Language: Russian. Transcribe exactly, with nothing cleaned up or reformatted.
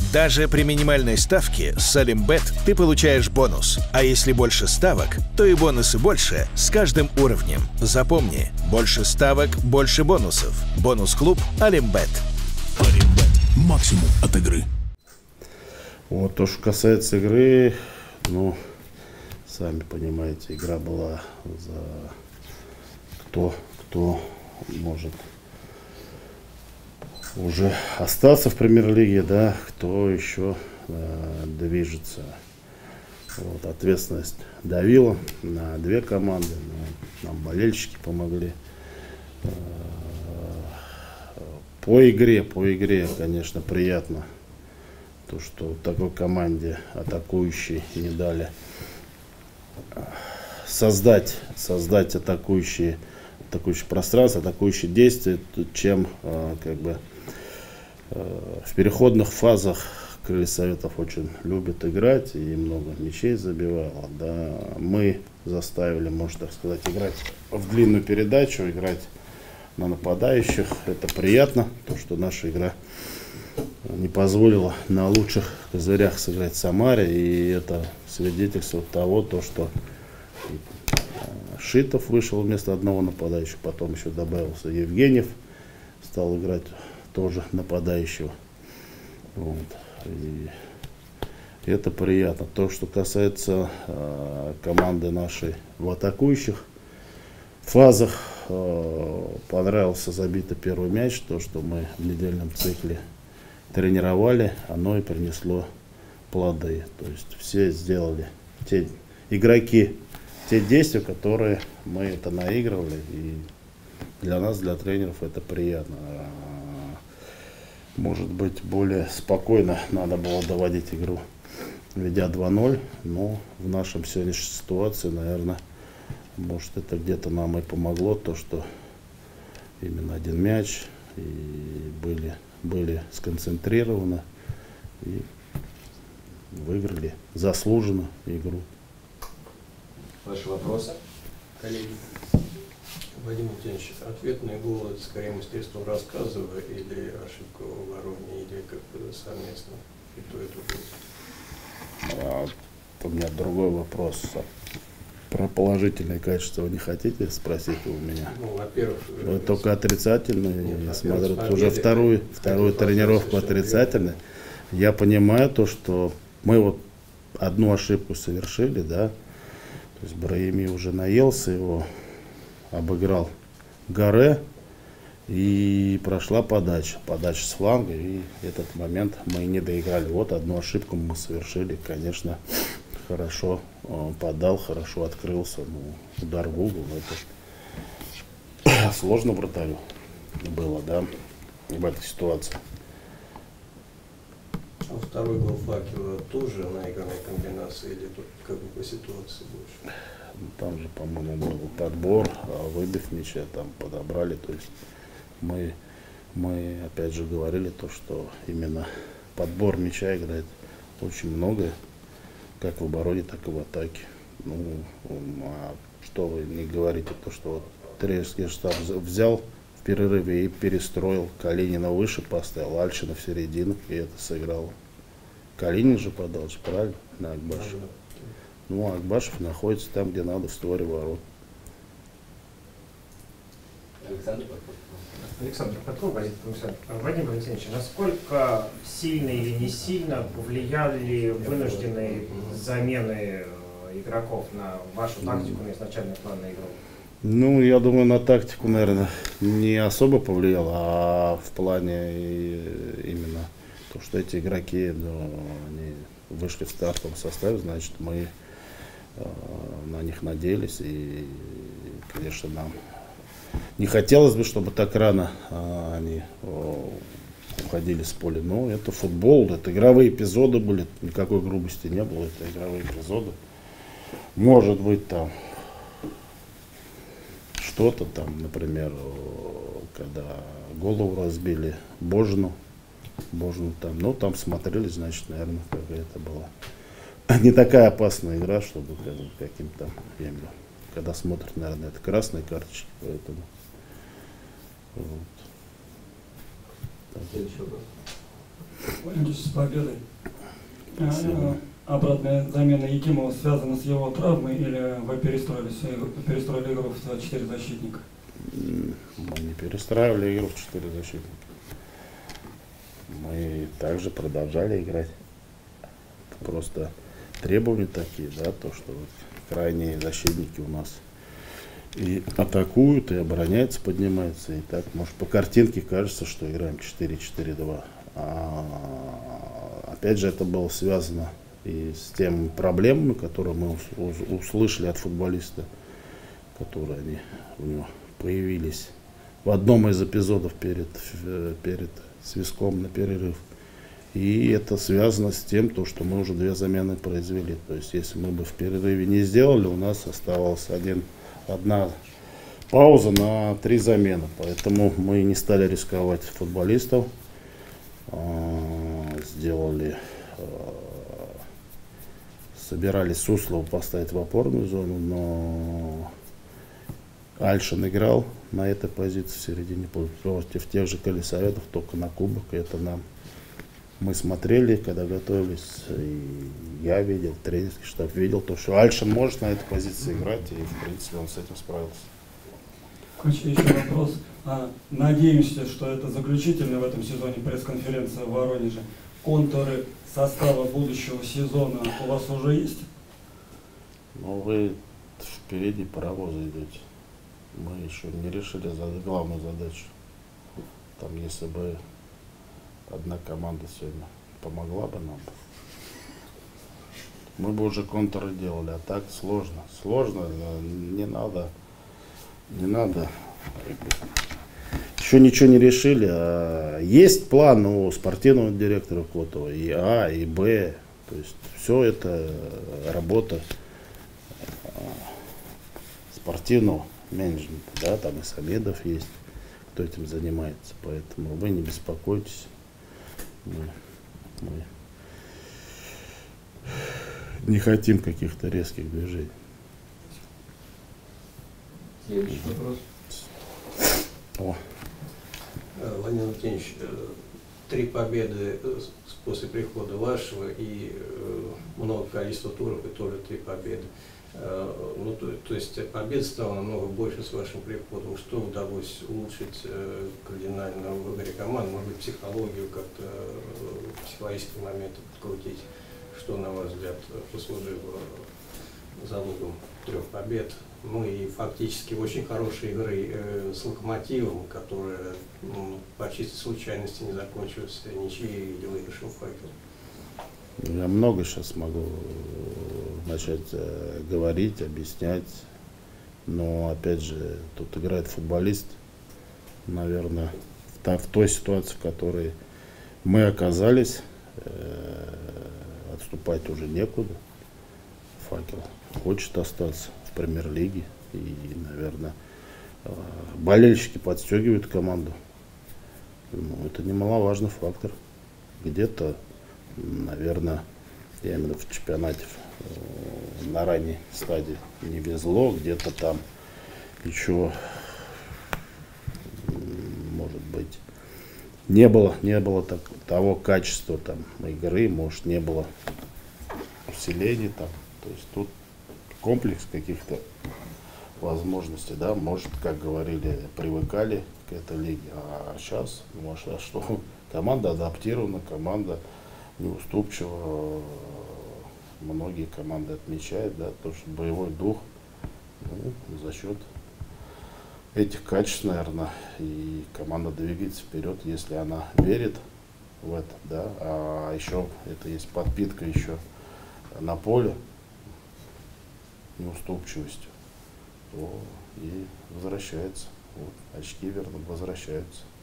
Даже при минимальной ставке с Олимбет ты получаешь бонус. А если больше ставок, то и бонусы больше с каждым уровнем. Запомни, больше ставок, больше бонусов. Бонус-клуб Олимбет. Олимбет. Максимум от игры. Вот то, что касается игры, ну, сами понимаете, игра была за кто, кто может уже остаться в премьер-лиге, да, кто еще э, движется. Вот, ответственность давила на две команды, но нам болельщики помогли. Э, по игре, по игре, конечно, приятно, то, что такой команде атакующей не дали создать, создать атакующие, атакующее пространство, атакующие действия, чем э, как бы в переходных фазах Крылья Советов очень любят играть и много мячей забивало. Да. Мы заставили, можно так сказать, играть в длинную передачу, играть на нападающих. Это приятно, то, что наша игра не позволила на лучших козырях сыграть в Самаре. И это свидетельство того, то, что Шитов вышел вместо одного нападающего, потом еще добавился Евгеньев, стал играть тоже нападающего. Вот. И это приятно. То, что касается э, команды нашей в атакующих фазах, э, понравился забитый первый мяч. То, что мы в недельном цикле тренировали, оно и принесло плоды. То есть все сделали, те игроки, те действия, которые мы это наигрывали. И для нас, для тренеров, это приятно. Может быть, более спокойно надо было доводить игру, ведя два ноль, но в нашем сегодняшней ситуации, наверное, может, это где-то нам и помогло, то, что именно один мяч, и были, были сконцентрированы и выиграли заслуженно игру. Ваши вопросы, коллеги? Вадим Евгеньевич, ответный гол — это скорее мастерство рассказа или ошибка в обороне, или как бы совместно и то, и то. А, у меня другой вопрос. Про положительные качества вы не хотите спросить у меня? Ну, во-первых, вы только отрицательные. Нет, я смотрю, победы, уже вторую, вторую тренировку отрицательной. Я понимаю то, что мы вот одну ошибку совершили, да. То есть Браими уже наелся его, обыграл Гаре, и прошла подача, подача с фланга, и этот момент мы не доиграли. Вот одну ошибку мы совершили, конечно, хорошо он подал, хорошо открылся, ну, удар в угол, это сложно вратарю было, да, в этой ситуации. А второй гол Факела тоже наигранная комбинация или тут как бы по ситуации больше? Там же, по-моему, был подбор, выбив мяча, там подобрали. То есть мы, мы опять же говорили то, что именно подбор мяча играет очень многое, как в обороне, так и в атаке. Ну, а что вы не говорите, то, что вот тренерский штаб взял в перерыве и перестроил, Калинина выше поставил, Альшина в середину, и это сыграло. Калинин же подал, правильно, на Акбашева. Ну, а Акбашев находится там, где надо, в створе ворот. Александр Александр Петров, Вадим Валентинович, насколько сильно или не сильно повлияли вынужденные замены игроков на вашу тактику, на изначальный план на игру? Ну, я думаю, на тактику, наверное, не особо повлияло, а в плане именно то, что эти игроки, ну, они вышли в стартовом составе, значит, мы э, на них надеялись, и, конечно, нам не хотелось бы, чтобы так рано э, они э, уходили с поля, но это футбол, это игровые эпизоды были, никакой грубости не было, это игровые эпизоды. Может быть, там что-то там, например, когда голову разбили Божину, Божину там, ну там смотрели, значит, наверное, какая-то была не такая опасная игра, чтобы каким-то, я имею в виду, когда смотрят, наверное, это красные карточки, поэтому вот. С победой. Спасибо. Обратная замена Якимова связана с его травмой или вы перестроили, перестроили игру в четыре защитника? Мы не перестраивали игру в четыре защитника. Мы также продолжали играть. Просто требования такие, да, то, что вот крайние защитники у нас и атакуют, и обороняются, поднимаются. И так, может, по картинке кажется, что играем четыре четыре два. А, опять же, это было связано и с теми проблемами, которые мы услышали от футболиста, которые они у него появились в одном из эпизодов перед, перед свистком на перерыв. И это связано с тем, то, что мы уже две замены произвели. То есть, если мы бы в перерыве не сделали, у нас оставалась один, одна пауза на три замены. Поэтому мы не стали рисковать футболистов. Сделали, собирались Суслова поставить в опорную зону, но Альшин играл на этой позиции в середине против тех же Колесоветов, только на кубок. И это нам мы смотрели, когда готовились, и я видел, тренерский штаб видел, то, что Альшин может на этой позиции играть, и в принципе он с этим справился. Еще вопрос. А, надеемся, что это заключительная в этом сезоне пресс-конференция в Воронеже. Контуры состава будущего сезона у вас уже есть? Ну, вы впереди паровоза идете. Мы еще не решили главную задачу. Там, если бы одна команда сегодня помогла бы нам, мы бы уже контуры делали. А так сложно. Сложно, не надо. Не надо. Еще ничего не решили. А есть план у спортивного директора Котова. И А, и Б. То есть все это работа спортивного менеджмента. Да, там и Самедов есть, кто этим занимается. Поэтому вы не беспокойтесь. Мы, мы не хотим каких-то резких движений. Следующий вопрос. О. Владимир Владимирович, три победы после прихода вашего и много количества туров, и тоже три победы. Ну, то, то есть побед стало намного больше с вашим приходом. Что удалось улучшить кардинально в выборе команд? Может быть, психологию как-то, психологические моменты подкрутить? Что, на ваш взгляд, послужило залогом трех побед? Ну и фактически очень хорошей игры э, с Локомотивом, которая ну, по чистой случайности не закончилась ничьей или выигрышем Факел. Я много сейчас могу начать э, говорить, объяснять, но опять же тут играет футболист, наверное, в, та, в той ситуации, в которой мы оказались, э, отступать уже некуда. Факел хочет остаться в премьер-лиге, и, наверное, э, болельщики подстегивают команду. Ну, это немаловажный фактор. Где-то, наверное, я именно в чемпионате э, на ранней стадии не везло, где-то там еще, может быть, не было, не было так, того качества там игры, может, не было усиления там. То есть тут комплекс каких-то возможностей, да, может, как говорили, привыкали к этой лиге, а сейчас, ну, а что, команда адаптирована, команда неуступчива, многие команды отмечают, да, то, что боевой дух, ну, за счет этих качеств, наверное, и команда двигается вперед, если она верит в это, да, а еще это есть подпитка еще на поле неуступчивостью, то и возвращается, вот, очки верно возвращаются.